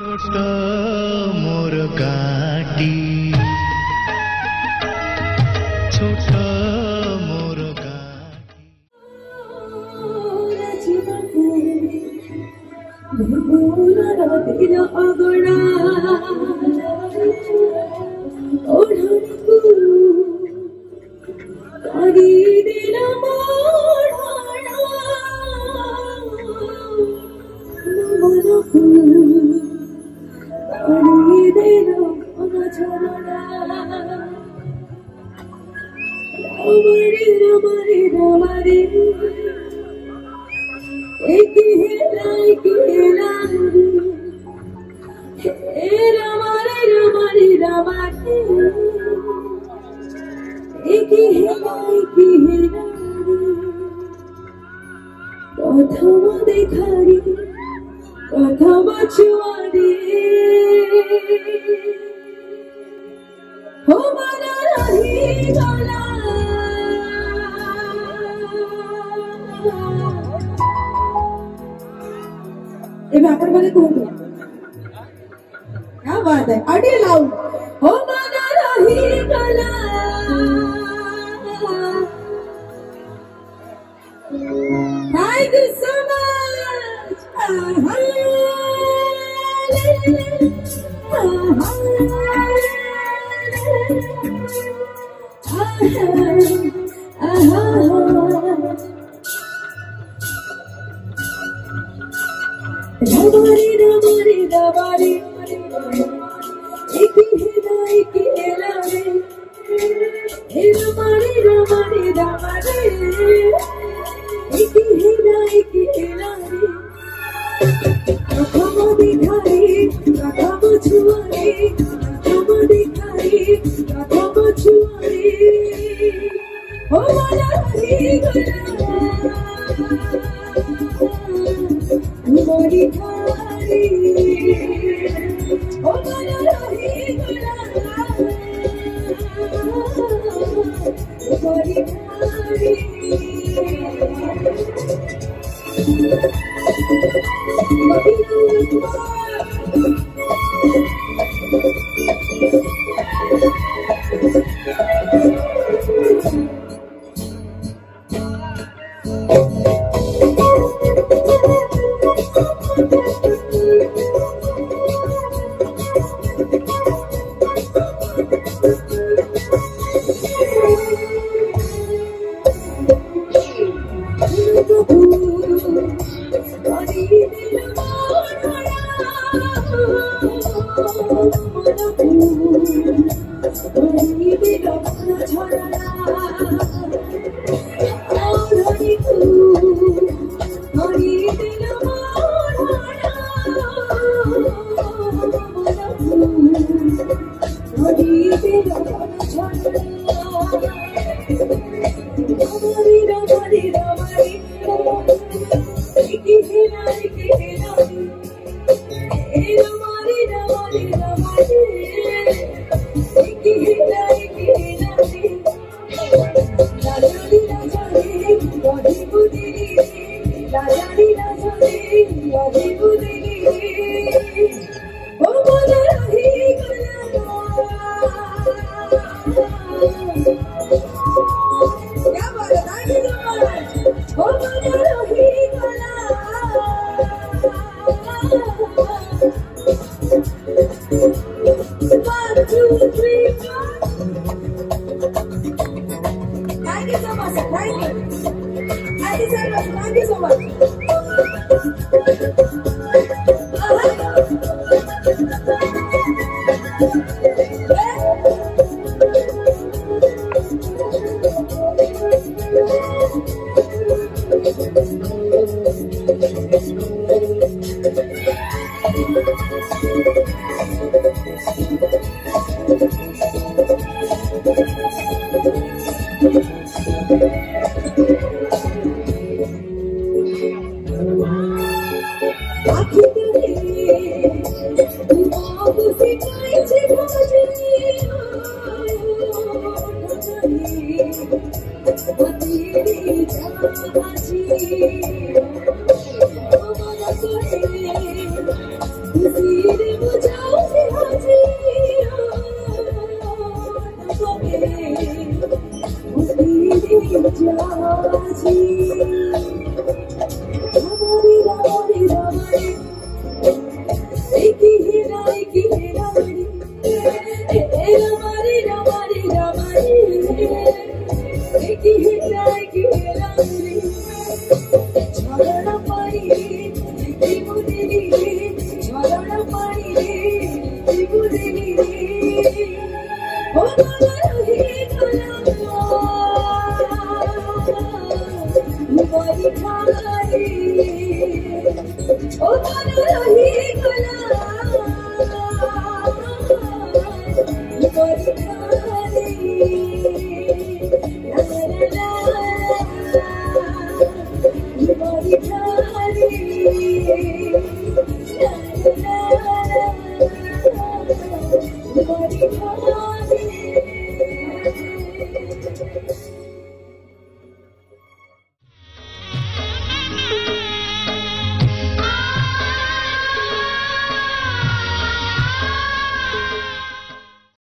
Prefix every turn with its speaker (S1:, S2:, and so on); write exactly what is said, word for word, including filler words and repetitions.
S1: छोट मोर गाटी छोट मोर गाटी
S2: प्रथम देखारी प्रथम छुआरी हो मना रही गला ये व्यापार वाले कौन है? क्या बात है? अड़े लाओ हो मना रही गला Thank you so much. Rabari, rabari, rabari, iki hida, iki elare, rabari, rabari, rabari. Iki hina, iki elari, प्रथम दिखाई, प्रथम छुआई, प्रथम दिखाई, प्रथम छुआई, हो मना रही गला, तुम्हारी थारी, हो मना रही गला, तुम्हारी थारी. Thank you. Body